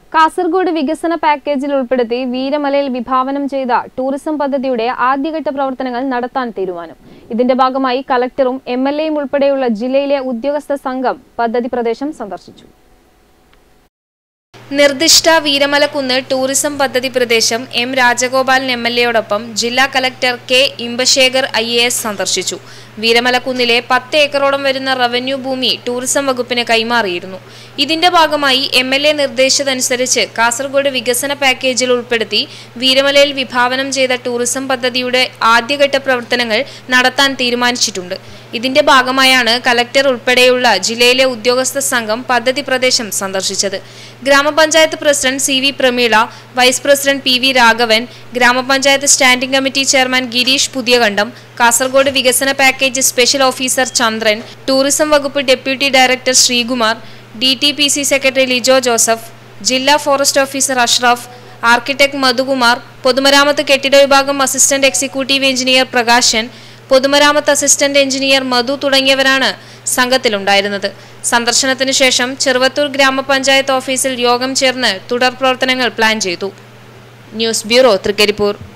കാസർഗോഡ് വികസന പാക്കേജിൽ ഉൾപ്പെടുത്തി വീരമലയിൽ വിഭാവനം ചെയ്ത ടൂറിസം പദ്ധതിയുടെ ആദ്യഘട്ട പ്രവർത്തനങ്ങൾ നടത്താൻ തീരുമാനം. ഇതിന്റെ ഭാഗമായി കളക്ടറും എംഎൽഎയും ഉൾപ്പെടെയുള്ള ജില്ലയിലെ ഉദ്യോഗസ്ഥ സംഘം പദ്ധതി പ്രദേശം സന്ദർശിച്ചു. നിർദ്ദിഷ്ട വീരമലക്കുന്ന് ടൂറിസം പദ്ധതി പ്രദേശം എം രാജഗോപാലൻ എംഎൽഎയോടൊപ്പം ജില്ലാ കളക്ടർ കെ ഇമ്പശേഖർ IAS സന്ദർശിച്ചു. വീരമലക്കുന്നിലെ 10 ഏക്കറോളം വരുന്ന റവന്യൂ ഭൂമി ടൂറിസം വകുപ്പിന് കൈമാറിയിരുന്നു. ഇതിന്റെ ഭാഗമായി MLA നിർദ്ദേശിച്ചതനുസരിച്ച് കാസർഗോഡ് വികസന പാക്കേജിൽ ഉൾപ്പെടുത്തി വീരമലയിൽ വിഭാവനം ചെയ്ത ടൂറിസം പദ്ധതിയുടെ ആദ്യഘട്ട പ്രവർത്തനങ്ങൾ നടത്താൻ തീരുമാനിച്ചിട്ടുണ്ട്. ഇതിന്റെ ഭാഗമായാണ് കളക്ടർ ഉൾപ്പെടെയുള്ള ജില്ലയിലെ ഉദ്യോഗസ്ഥ സംഘം പദ്ധതി പ്രദേശം സന്ദർശിച്ചത്. ഗ്രാമപഞ്ചായത്ത് president CV Prameela, vice president PV Raghavan, ഗ്രാമപഞ്ചായത്ത് standing committee chairman Girish Puthiyakandam, Kasaragod വികസന package special officer Chandran, tourism വകുപ്പ് deputy director Sreekumar, DTPC secretary Lijo Joseph, ജില്ലാ forest officer Ashraf, architect Madhukumar, പൊതുമരാമത്ത് കെട്ടിട വിഭാഗം അസിസ്റ്റന്റ് എക്സിക്യൂട്ടീവ് എഞ്ചിനീയർ പ്രകാശൻ, പൊതുമരാമത്ത് അസിസ്റ്റന്റ് എഞ്ചിനീയർ മധു തുടങ്ങിയവരാണ് സംഘത്തിലുണ്ടായിരുന്നത്. സന്ദർശനത്തിനു ശേഷം ചെറുവത്തൂർ ഗ്രാമപഞ്ചായത്ത് ഓഫീസിൽ യോഗം ചേർന്ന് തുടർ പ്രവർത്തനങ്ങൾ പ്ലാൻ ചെയ്തു. News bureau, Trikaripur.